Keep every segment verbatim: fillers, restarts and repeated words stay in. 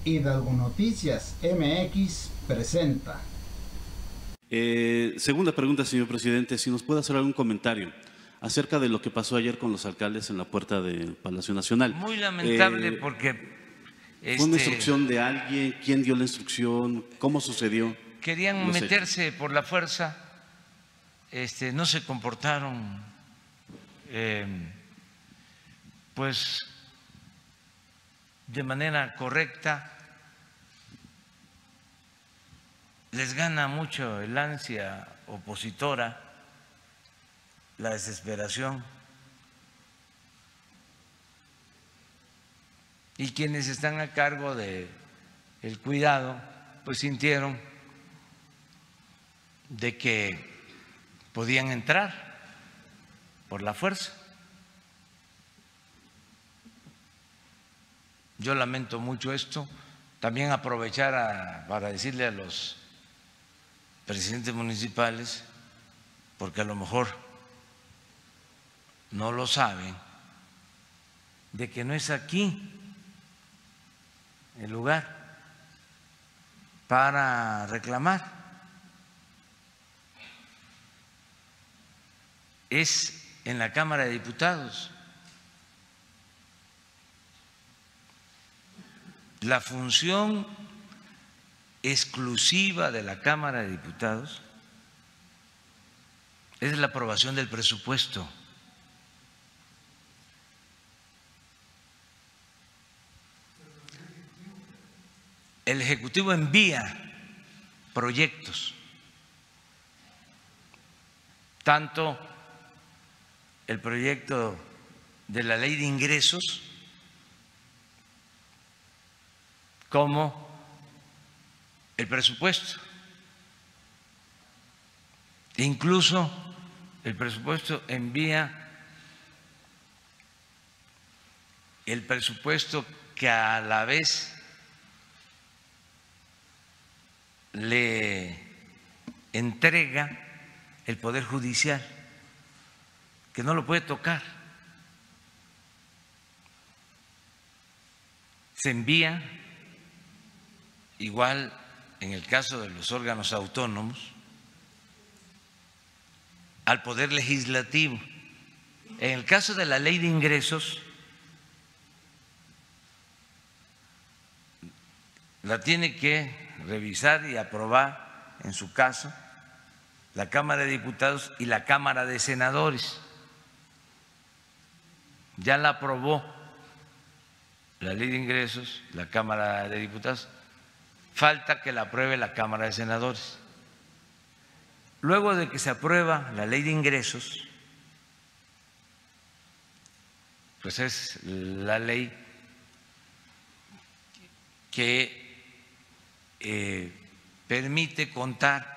Hidalgo Noticias M X presenta. Eh, segunda pregunta, señor presidente, si nos puede hacer algún comentario acerca de lo que pasó ayer con los alcaldes en la puerta del Palacio Nacional. Muy lamentable eh, porque… ¿Fue este, una instrucción de alguien? ¿Quién dio la instrucción? ¿Cómo sucedió? Querían meterse hechos? por la fuerza, este, no se comportaron eh, pues de manera correcta. Les gana mucho el ansia opositora, la desesperación, y quienes están a cargo de el cuidado pues sintieron de que podían entrar por la fuerza. Yo lamento mucho esto. También aprovechar a, para decirle a los presidentes municipales, porque a lo mejor no lo saben, de que no es aquí el lugar para reclamar, es en la Cámara de Diputados. La función exclusiva de la Cámara de Diputados es la aprobación del presupuesto. El Ejecutivo envía proyectos, tanto el proyecto de la Ley de Ingresos como el presupuesto. Incluso el presupuesto envía el presupuesto que a la vez le entrega el Poder Judicial, que no lo puede tocar. Se envía, igual en el caso de los órganos autónomos, al Poder Legislativo. En el caso de la Ley de Ingresos, la tiene que revisar y aprobar, en su caso, la Cámara de Diputados y la Cámara de Senadores. Ya la aprobó la Ley de Ingresos, la Cámara de Diputados. Falta que la apruebe la Cámara de Senadores. Luego de que se aprueba la Ley de Ingresos, pues es la ley que eh, permite contar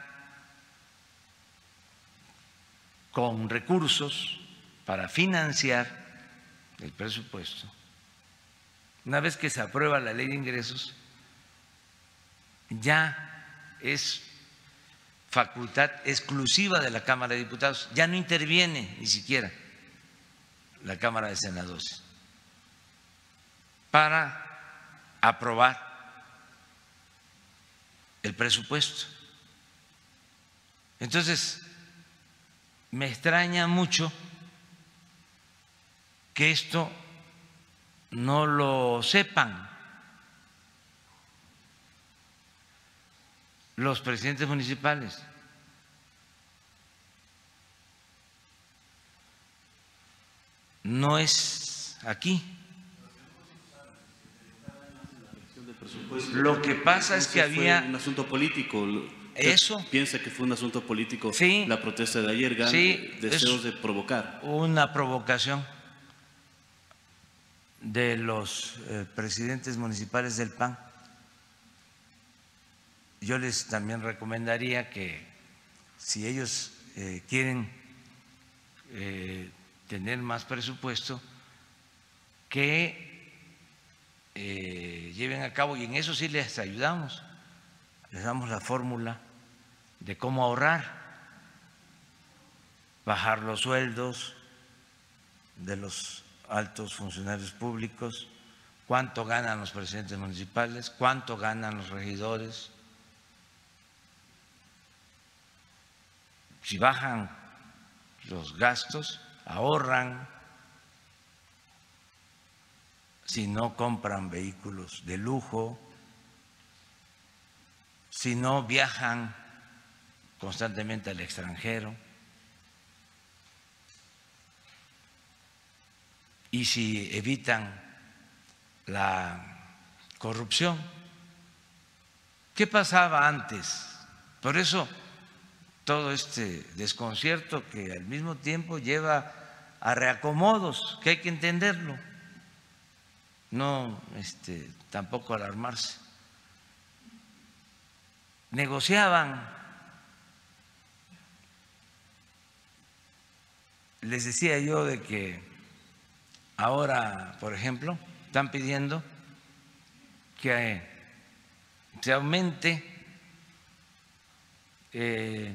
con recursos para financiar el presupuesto. Una vez que se aprueba la Ley de Ingresos, ya es facultad exclusiva de la Cámara de Diputados, ya no interviene ni siquiera la Cámara de Senadores para aprobar el presupuesto. Entonces, me extraña mucho que esto no lo sepan los presidentes municipales. No es aquí. Lo que pasa es que había un asunto político. Eso. ¿Piensa que fue un asunto político? Sí. La protesta de ayer, gana, sí, deseos de provocar. Una provocación de los eh, presidentes municipales del P A N. Yo les también recomendaría que si ellos eh, quieren eh, tener más presupuesto, que eh, lleven a cabo, y en eso sí les ayudamos, les damos la fórmula de cómo ahorrar, bajar los sueldos de los altos funcionarios públicos, cuánto ganan los presidentes municipales, cuánto ganan los regidores. Si bajan los gastos, ahorran. Si no compran vehículos de lujo, si no viajan constantemente al extranjero, y si evitan la corrupción. ¿Qué pasaba antes? Por eso todo este desconcierto que al mismo tiempo lleva a reacomodos, que hay que entenderlo, no este, tampoco alarmarse. Negociaban, les decía yo de que ahora, por ejemplo, están pidiendo que se aumente eh,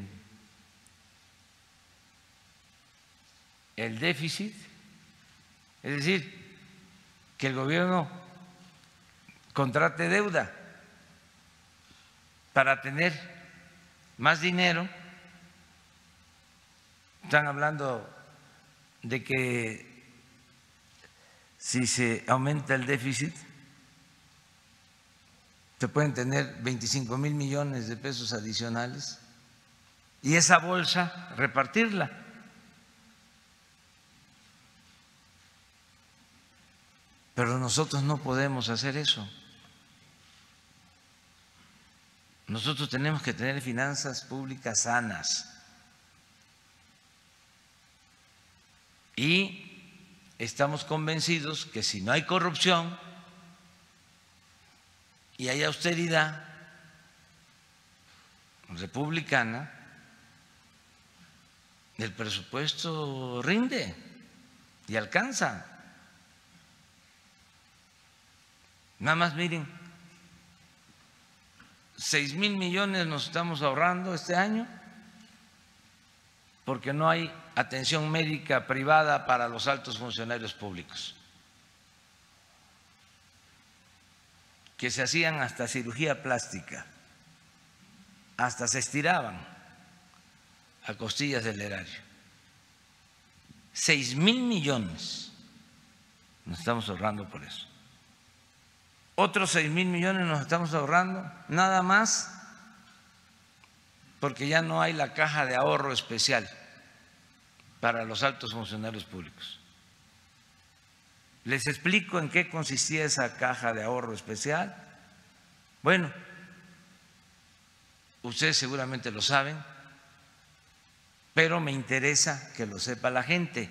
el déficit, es decir, que el gobierno contrate deuda para tener más dinero. Están hablando de que si se aumenta el déficit, se pueden tener veinticinco mil millones de pesos adicionales y esa bolsa repartirla. Pero nosotros no podemos hacer eso. Nosotros tenemos que tener finanzas públicas sanas. Y estamos convencidos que si no hay corrupción y hay austeridad republicana, el presupuesto rinde y alcanza. Nada más miren, seis mil millones nos estamos ahorrando este año porque no hay atención médica privada para los altos funcionarios públicos, que se hacían hasta cirugía plástica, hasta se estiraban a costillas del erario. Seis mil millones nos estamos ahorrando por eso. Otros seis mil millones nos estamos ahorrando nada más porque ya no hay la caja de ahorro especial para los altos funcionarios públicos. Les explico en qué consistía esa caja de ahorro especial. Bueno, ustedes seguramente lo saben, pero me interesa que lo sepa la gente.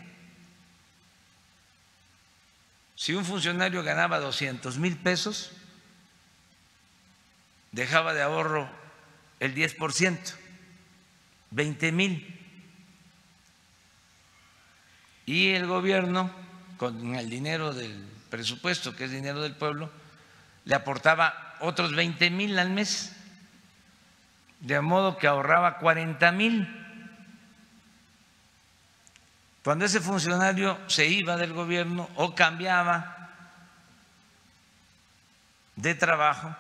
Si un funcionario ganaba doscientos mil pesos, dejaba de ahorro el diez por ciento, veinte mil. Y el gobierno, con el dinero del presupuesto, que es dinero del pueblo, le aportaba otros veinte mil al mes, de modo que ahorraba cuarenta mil. Cuando ese funcionario se iba del gobierno o cambiaba de trabajo,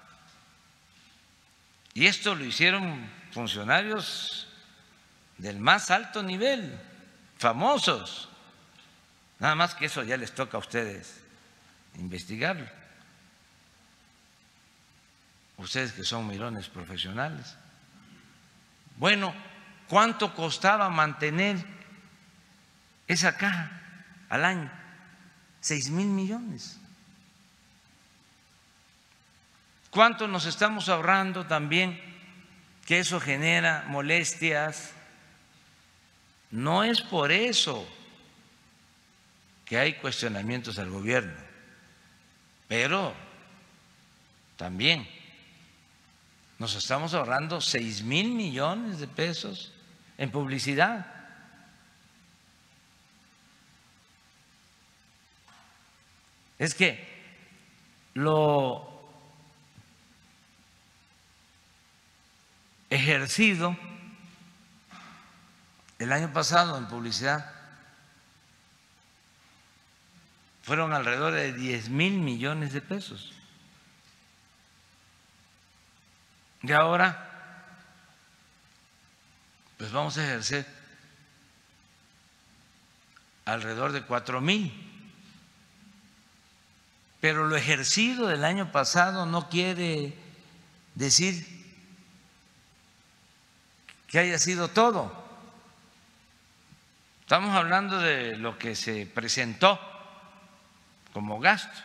y esto lo hicieron funcionarios del más alto nivel, famosos, nada más que eso ya les toca a ustedes investigarlo, ustedes que son mirones profesionales. Bueno, ¿cuánto costaba mantener esa caja al año? Seis mil millones. ¿Cuánto nos estamos ahorrando también? Que eso genera molestias. No es por eso que hay cuestionamientos al gobierno, pero también nos estamos ahorrando seis mil millones de pesos en publicidad. Es que lo ejercido el año pasado en publicidad fueron alrededor de diez mil millones de pesos. Y ahora, pues vamos a ejercer alrededor de cuatro mil. Pero lo ejercido del año pasado no quiere decir que haya sido todo. Estamos hablando de lo que se presentó como gasto,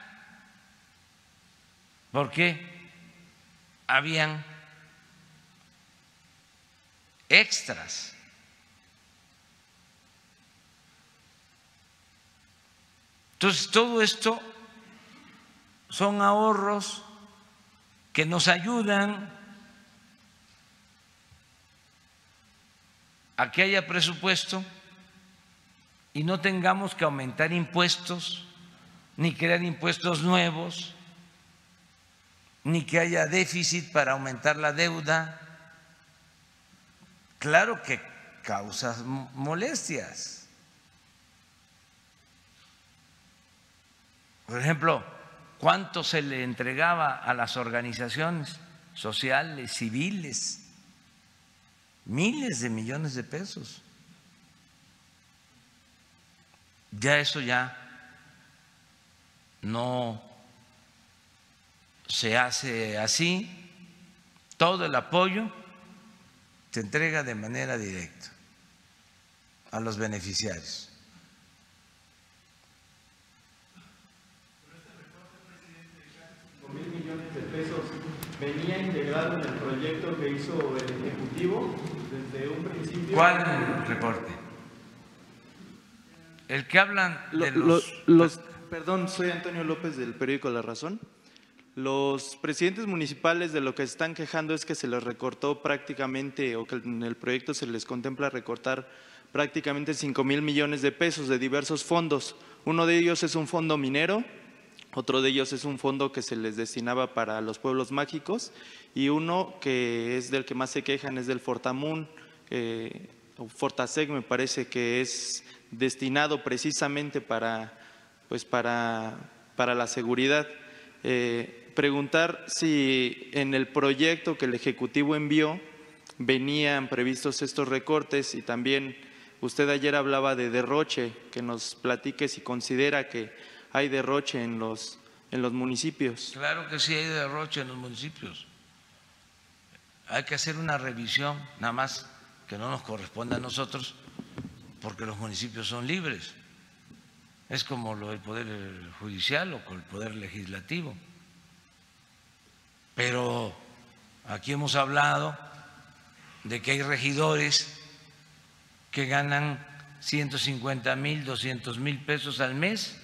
porque habían extras. Entonces, todo esto son ahorros que nos ayudan a que haya presupuesto y no tengamos que aumentar impuestos, ni crear impuestos nuevos, ni que haya déficit para aumentar la deuda. Claro que causa molestias. Por ejemplo, ¿cuánto se le entregaba a las organizaciones sociales, civiles? Miles de millones de pesos. Ya eso ya no se hace así. Todo el apoyo se entrega de manera directa a los beneficiarios. Mil millones de pesos venía integrado en el proyecto que hizo el Ejecutivo desde un principio. ¿Cuál recorte? El que hablan de Lo, los, los, los Perdón, soy Antonio López del periódico La Razón. Los presidentes municipales de lo que están quejando es que se les recortó prácticamente, o que en el proyecto se les contempla recortar prácticamente cinco mil millones de pesos de diversos fondos. Uno de ellos es un fondo minero, otro de ellos es un fondo que se les destinaba para los pueblos mágicos y uno que es del que más se quejan es del Fortamun, eh, o Fortaseg me parece que es destinado precisamente para, pues para, para la seguridad. Eh, preguntar si en el proyecto que el Ejecutivo envió venían previstos estos recortes y también usted ayer hablaba de derroche, que nos platique si considera que hay derroche en los, en los municipios. Claro que sí hay derroche en los municipios. Hay que hacer una revisión, nada más que no nos corresponde a nosotros, porque los municipios son libres. Es como lo del Poder Judicial o con el Poder Legislativo. Pero aquí hemos hablado de que hay regidores que ganan ciento cincuenta mil, doscientos mil pesos al mes.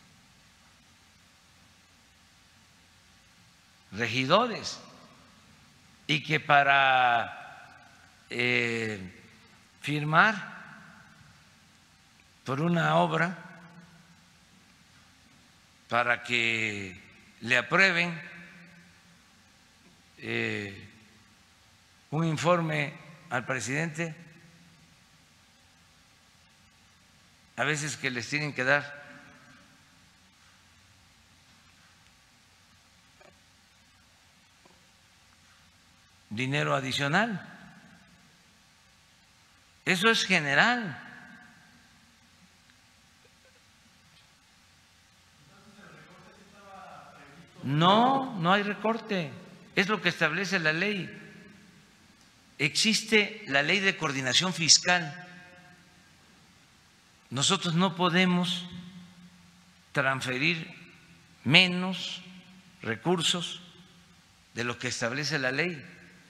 Regidores. Y que para eh, firmar por una obra, para que le aprueben eh, un informe al presidente, a veces que les tienen que dar dinero adicional. Eso es general. No, no hay recorte. Es lo que establece la ley. Existe la ley de coordinación fiscal. Nosotros no podemos transferir menos recursos de lo que establece la ley.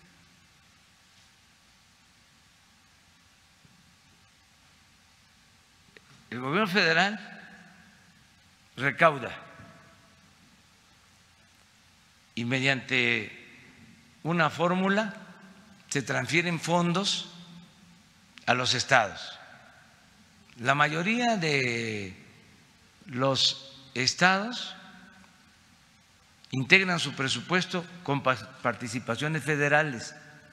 El gobierno federal recauda y mediante una fórmula se transfieren fondos a los estados. La mayoría de los estados integran su presupuesto con participaciones federales.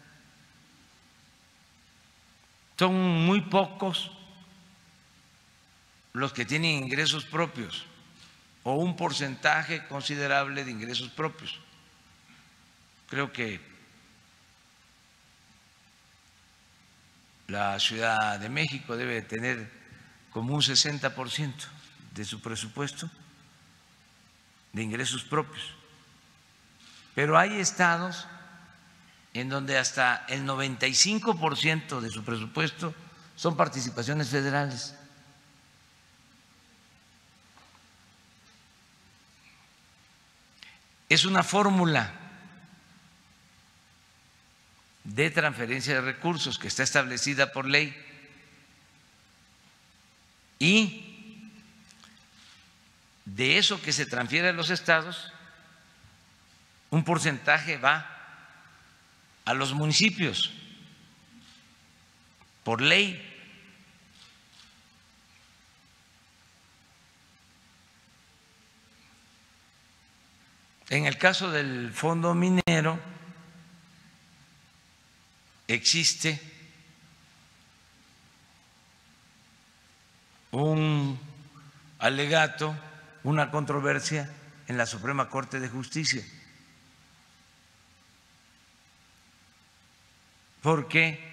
Son muy pocos los que tienen ingresos propios. o un porcentaje considerable de ingresos propios. Creo que la Ciudad de México debe tener como un sesenta por ciento de su presupuesto de ingresos propios. Pero hay estados en donde hasta el noventa y cinco por ciento de su presupuesto son participaciones federales. Es una fórmula de transferencia de recursos que está establecida por ley y de eso que se transfiere a los estados, un porcentaje va a los municipios por ley. En el caso del fondo minero existe un alegato, una controversia en la Suprema Corte de Justicia, porque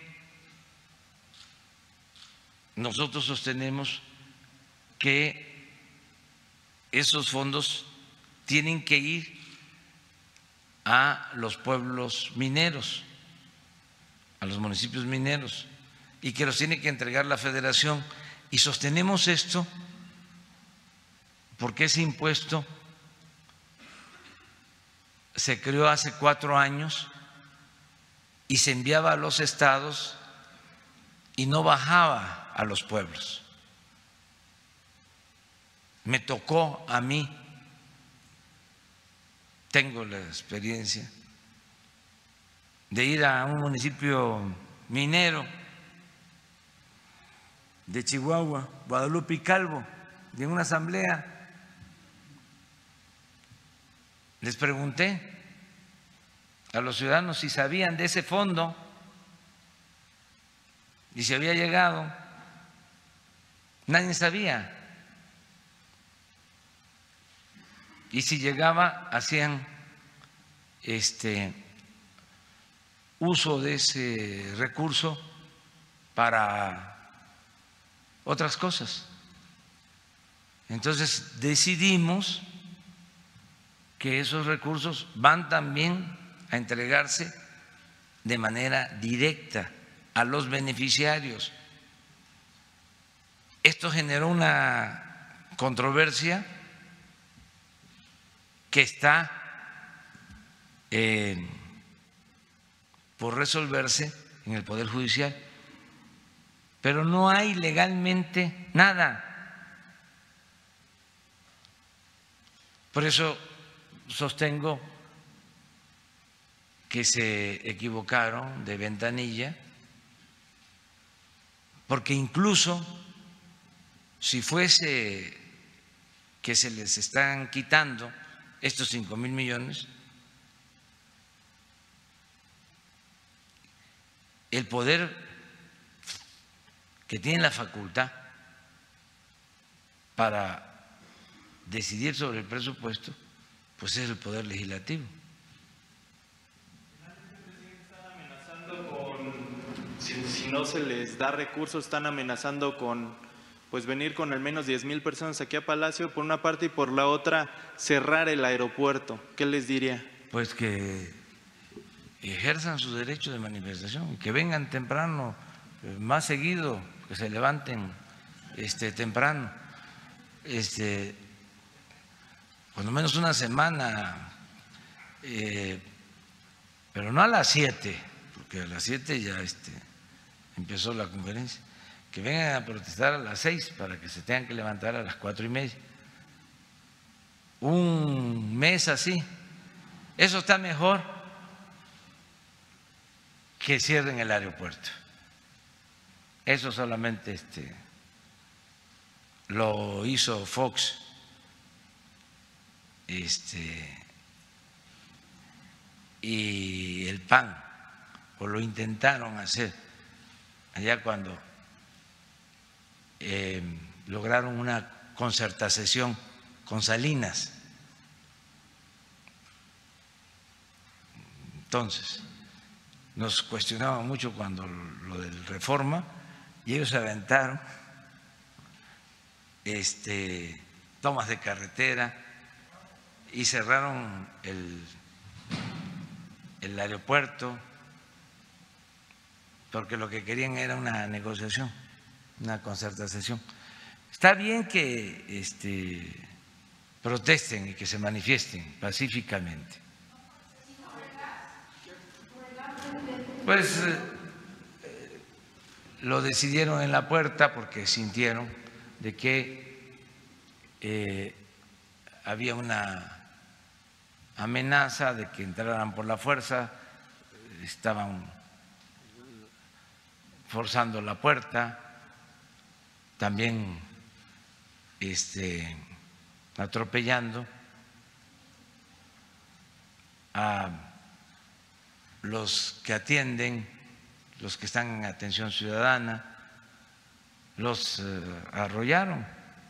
nosotros sostenemos que esos fondos tienen que ir a los pueblos mineros, a los municipios mineros, y que los tiene que entregar la Federación. Y sostenemos esto porque ese impuesto se creó hace cuatro años y se enviaba a los estados y no bajaba a los pueblos. Me tocó a mí, tengo la experiencia de ir a un municipio minero de Chihuahua, Guadalupe y Calvo, y en una asamblea les pregunté a los ciudadanos si sabían de ese fondo y si había llegado. Nadie sabía. Y si llegaba, hacían este uso de ese recurso para otras cosas. Entonces decidimos que esos recursos van también a entregarse de manera directa a los beneficiarios. Esto generó una controversia que está eh, por resolverse en el Poder Judicial, pero no hay legalmente nada. Por eso sostengo que se equivocaron de ventanilla, porque incluso si fuese que se les están quitando estos cinco mil millones, el poder que tiene la facultad para decidir sobre el presupuesto, pues es el Poder Legislativo. Si, si no se les da recursos, están amenazando con pues venir con al menos diez mil personas aquí a Palacio, por una parte, y por la otra, cerrar el aeropuerto. ¿Qué les diría? Pues que ejerzan su derecho de manifestación, que vengan temprano, más seguido, que se levanten este, temprano, este, cuando menos una semana, eh, pero no a las siete, porque a las siete ya este, empezó la conferencia, que vengan a protestar a las seis para que se tengan que levantar a las cuatro y media. Un mes así, eso está mejor que cierren el aeropuerto. Eso solamente este, lo hizo Fox este, y el P A N, o lo intentaron hacer allá cuando eh, lograron una concertación con Salinas. Entonces, nos cuestionaban mucho cuando lo del Reforma y ellos se aventaron este, tomas de carretera y cerraron el, el aeropuerto porque lo que querían era una negociación, una concertación. Está bien que este, protesten y que se manifiesten pacíficamente. Pues eh, lo decidieron en la puerta porque sintieron de que eh, había una amenaza de que entraran por la fuerza, estaban forzando la puerta, también este, atropellando a los que atienden, los que están en atención ciudadana, los eh, arrollaron.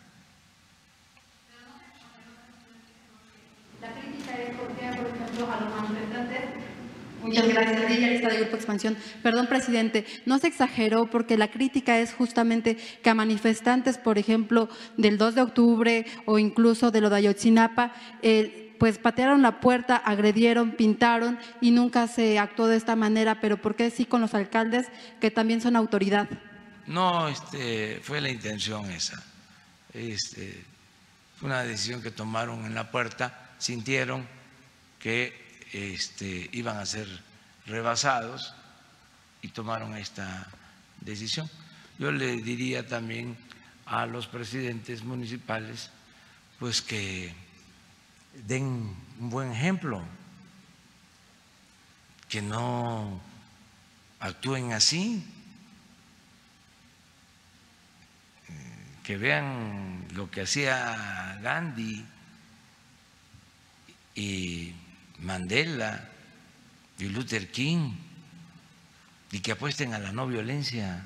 La crítica es porque, por ejemplo, a los manifestantes. Muchas gracias, Lidia Lista de Grupo Expansión. Perdón, presidente, no se exageró porque la crítica es justamente que a manifestantes, por ejemplo, del dos de octubre o incluso de lo de Ayotzinapa, eh, pues patearon la puerta, agredieron, pintaron y nunca se actuó de esta manera, pero ¿por qué sí con los alcaldes que también son autoridad? No, este, fue la intención esa. Este, fue una decisión que tomaron en la puerta, sintieron que este, iban a ser rebasados y tomaron esta decisión. Yo le diría también a los presidentes municipales pues que den un buen ejemplo, que no actúen así, que vean lo que hacía Gandhi y Mandela y Luther King y que apuesten a la no violencia.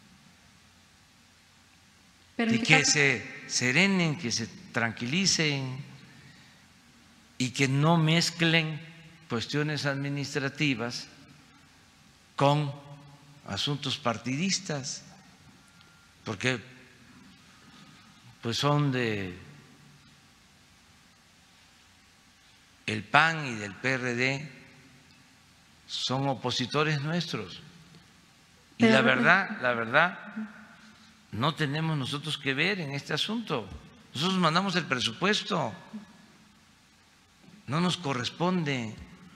Pero y que se serenen, que se tranquilicen y que no mezclen cuestiones administrativas con asuntos partidistas, porque pues son de el P A N y del P R D, son opositores nuestros. Y la verdad, la verdad, no tenemos nosotros que ver en este asunto. Nosotros mandamos el presupuesto, no nos corresponde,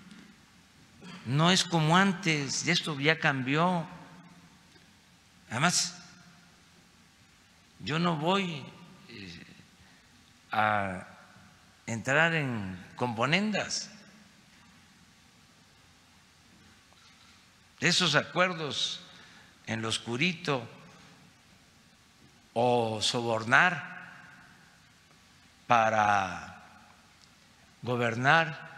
no es como antes, y esto ya cambió. Además, yo no voy a entrar en componendas. Esos acuerdos en lo oscurito o sobornar para gobernar,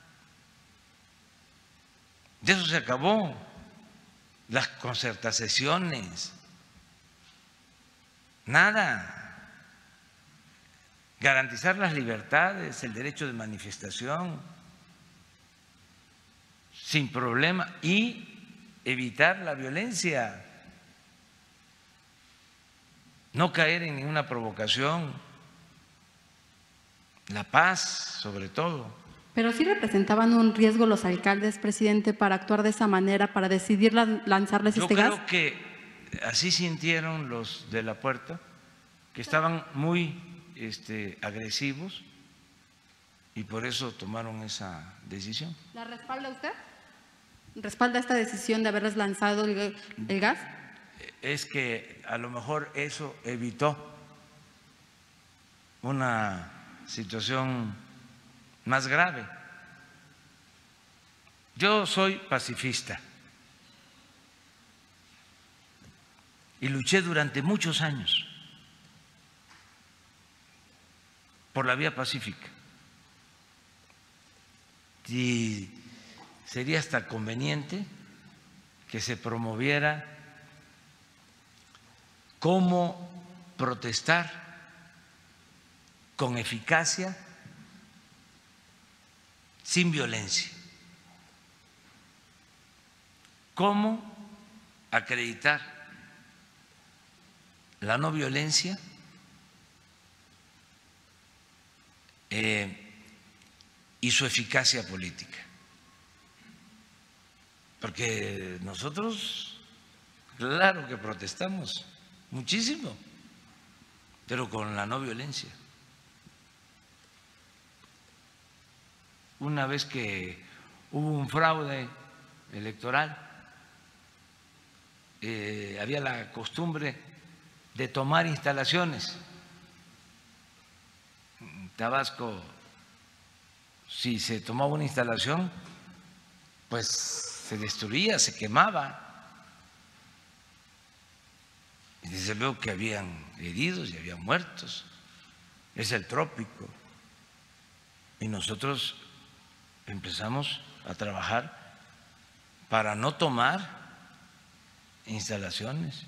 de eso se acabó. Las concertaciones, nada. Garantizar las libertades, el derecho de manifestación sin problema y evitar la violencia, no caer en ninguna provocación, la paz sobre todo. Pero sí representaban un riesgo los alcaldes, presidente, para actuar de esa manera, para decidir lanzarles Yo este gas. Yo creo que así sintieron los de la puerta, que estaban muy este, agresivos y por eso tomaron esa decisión. ¿La respalda usted? ¿Respalda esta decisión de haberles lanzado el, el gas? Es que a lo mejor eso evitó una situación más grave. Yo soy pacifista y luché durante muchos años por la vía pacífica y sería hasta conveniente que se promoviera cómo protestar con eficacia, sin violencia. ¿Cómo acreditar la no violencia? Eh, y su eficacia política. Porque nosotros, claro que protestamos muchísimo, pero con la no violencia. Una vez que hubo un fraude electoral, eh, había la costumbre de tomar instalaciones. En Tabasco, si se tomaba una instalación, pues se destruía, se quemaba. Y desde luego que habían heridos y habían muertos. Es el trópico. Y nosotros empezamos a trabajar para no tomar instalaciones.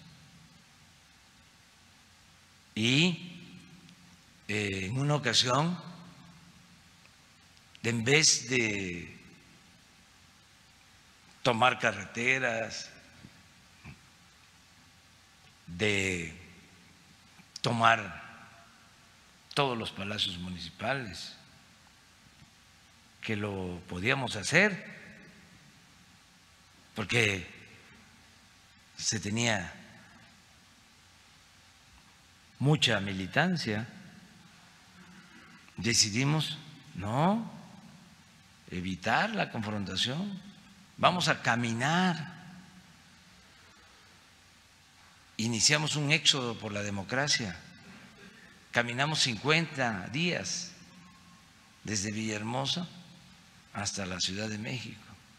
Y eh, en una ocasión, en vez de tomar carreteras, de tomar todos los palacios municipales, que lo podíamos hacer, porque se tenía mucha militancia, decidimos no evitar la confrontación, vamos a caminar. Iniciamos un éxodo por la democracia, caminamos cincuenta días desde Villahermosa hasta la Ciudad de México.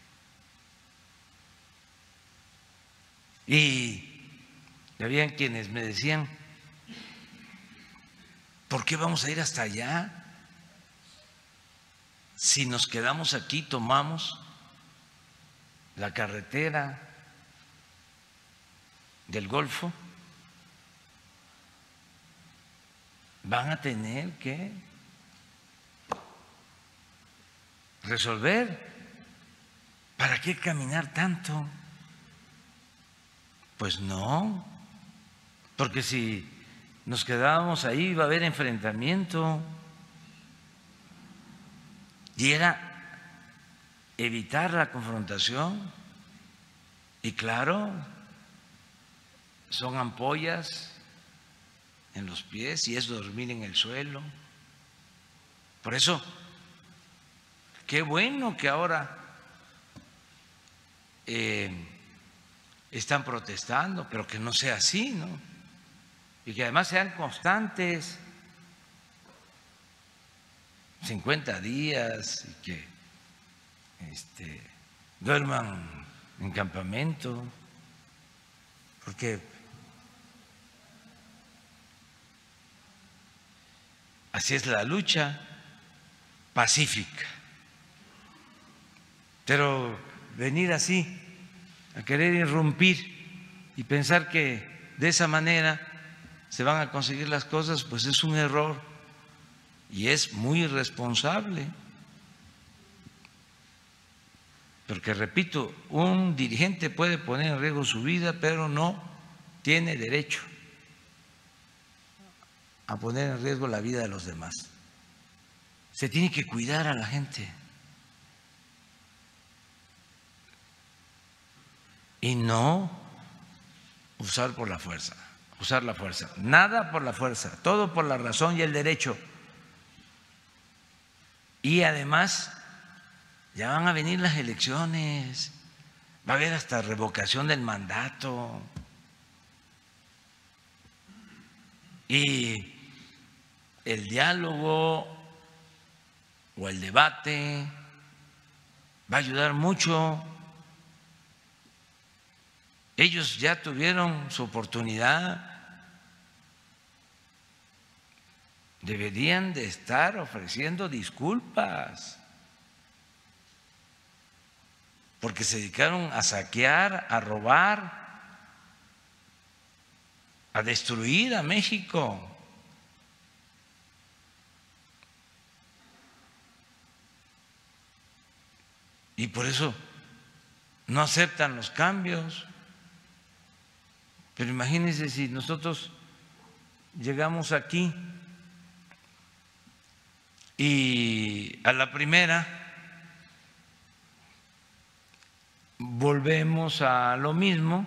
Y habían quienes me decían, ¿por qué vamos a ir hasta allá? Si nos quedamos aquí, tomamos la carretera del Golfo, van a tener que resolver. ¿Para qué caminar tanto? Pues no, porque si nos quedábamos ahí iba a haber enfrentamiento, y era evitar la confrontación. Y claro, son ampollas en los pies y es dormir en el suelo. Por eso, qué bueno que ahora eh, están protestando, pero que no sea así, ¿no? Y que además sean constantes, cincuenta días, y que este, duerman en campamento, porque así es la lucha pacífica. Pero venir así a querer irrumpir y pensar que de esa manera se van a conseguir las cosas, pues es un error y es muy irresponsable. Porque, repito, un dirigente puede poner en riesgo su vida, pero no tiene derecho a poner en riesgo la vida de los demás. Se tiene que cuidar a la gente. Y no usar por la fuerza, usar la fuerza. Nada por la fuerza, todo por la razón y el derecho. Y además, ya van a venir las elecciones, va a haber hasta revocación del mandato. Y el diálogo o el debate va a ayudar mucho. Ellos ya tuvieron su oportunidad, deberían de estar ofreciendo disculpas, porque se dedicaron a saquear, a robar, a destruir a México. y por eso no aceptan los cambios. Pero imagínense si nosotros llegamos aquí y a la primera volvemos a lo mismo,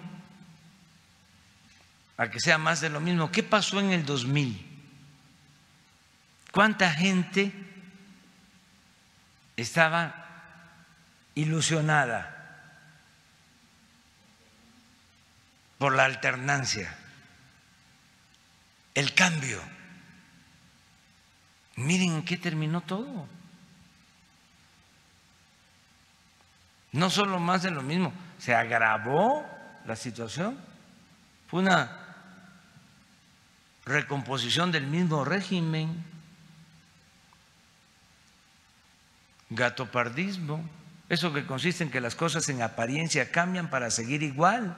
a que sea más de lo mismo. ¿Qué pasó en el dos mil? ¿Cuánta gente estaba ilusionada por la alternancia, el cambio? Miren en qué terminó todo. No solo más de lo mismo, se agravó la situación. Fue una recomposición del mismo régimen, gatopardismo, eso que consiste en que las cosas en apariencia cambian para seguir igual.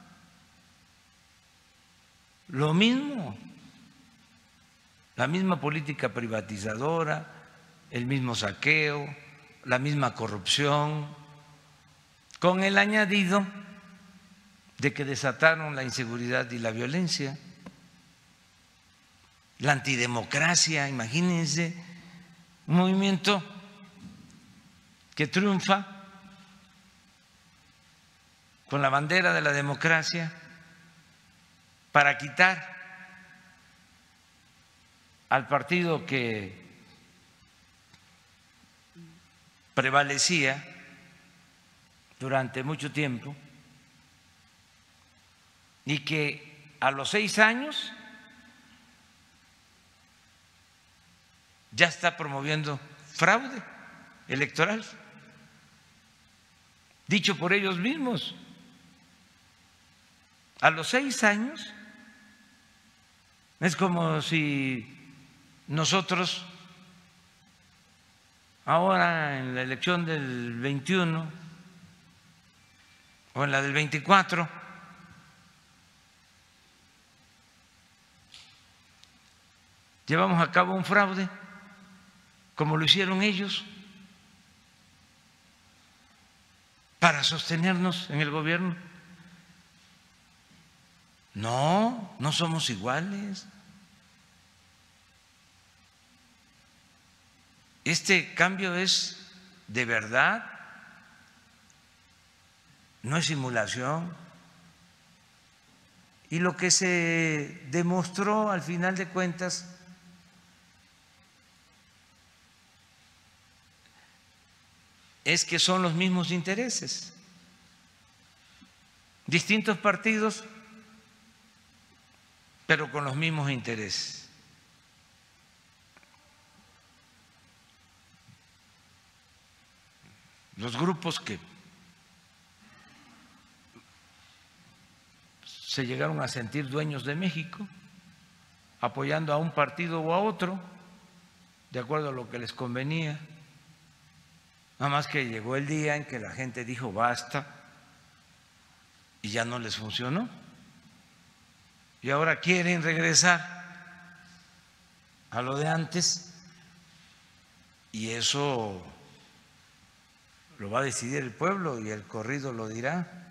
Lo mismo, la misma política privatizadora, el mismo saqueo, la misma corrupción, con el añadido de que desataron la inseguridad y la violencia, la antidemocracia. Imagínense, un movimiento que triunfa con la bandera de la democracia para quitar al partido que prevalecía durante mucho tiempo y que a los seis años ya está promoviendo fraude electoral, dicho por ellos mismos. A los seis años es como si nosotros ahora en la elección del veintiuno o en la del veinticuatro llevamos a cabo un fraude como lo hicieron ellos para sostenernos en el gobierno. No, no somos iguales. Este cambio es de verdad, no es simulación. Y lo que se demostró al final de cuentas es que son los mismos intereses, distintos partidos, pero con los mismos intereses. Los grupos que se llegaron a sentir dueños de México, apoyando a un partido o a otro, de acuerdo a lo que les convenía. Nada más que llegó el día en que la gente dijo basta y ya no les funcionó. Y ahora quieren regresar a lo de antes y eso lo va a decidir el pueblo y el corrido lo dirá.